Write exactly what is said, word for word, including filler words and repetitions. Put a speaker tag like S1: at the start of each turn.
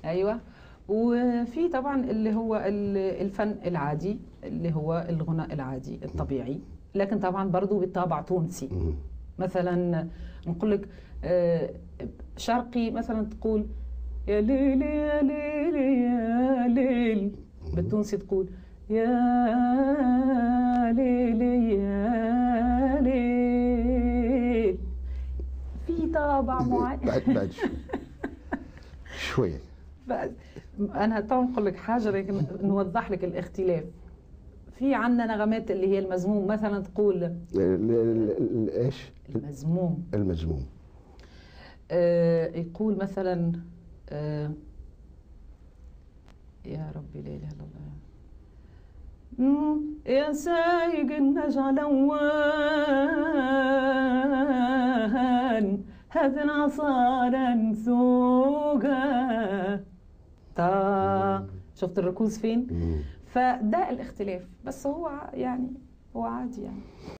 S1: ايوه. وفي طبعا اللي هو ال- الفن العادي اللي هو الغناء العادي الطبيعي، لكن طبعا برضو بالطابع تونسي.
S2: مم.
S1: مثلا نقول لك آه، شرقي مثلا تقول يا ليل يا ليل يا ليل، بالتونسي تقول يا ليل يا ليل. في طابع معين.
S2: بعد بعد شوي شوية.
S1: بس انا طبعا نقول لك حاجه لكن نوضح لك الاختلاف. في عندنا نغمات اللي هي المزموم، مثلا تقول
S2: ال- ال- ال- ايش؟
S1: المزموم.
S2: المجموم.
S1: آه يقول مثلا آه يا ربي لا اله الا الله. مم، يا سايق النجعلوان هذا العصارى نسوقه. تا شفت الركوز فين؟
S2: مم.
S1: فده الاختلاف، بس هو ع- يعني هو عادي يعني.